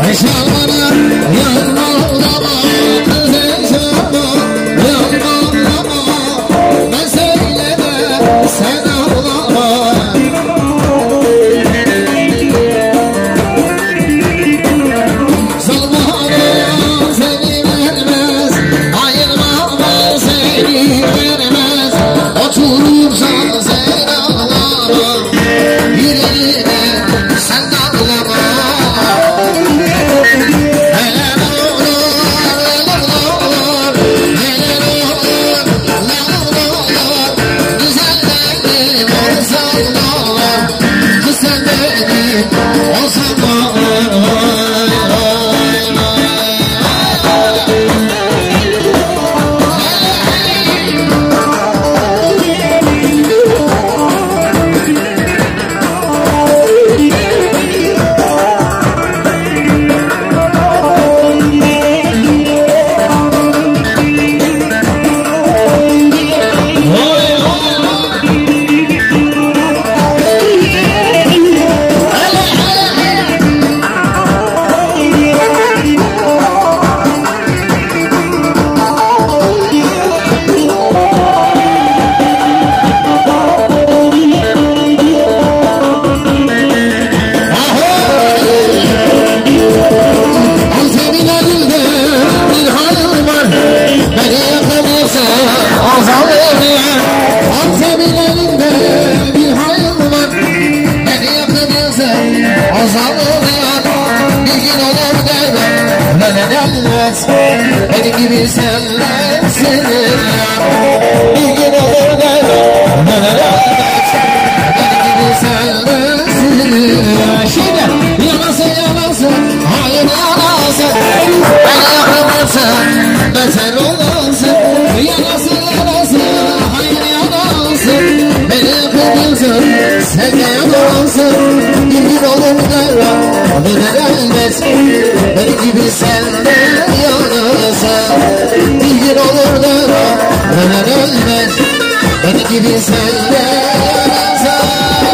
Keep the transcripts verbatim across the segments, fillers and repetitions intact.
Benim gibi senlensin bir gün olur derler. Benim gibi senlensin. Şimdi yalansın yalansın, hayır yalansın. Bana yakınırsın, ben sen olansın. Yalansın yalansın, hayır yalansın. Beni yakınırsın, sen de yalansın. Bir gün olur derler, döner elbet. Benim gibi senden bir gün olur da ölen ölmez. Benim gibi senden yanarsan.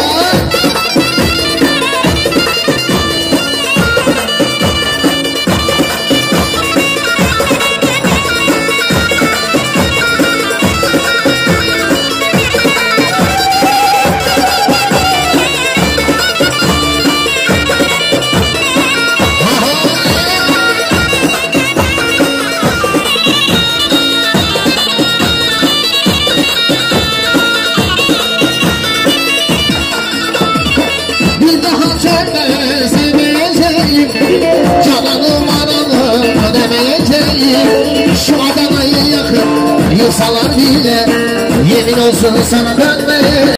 Cananım ananım demeyeceğim. Şu Adana'yı yakın yıksalar bile yemin olsun sana dönmeye.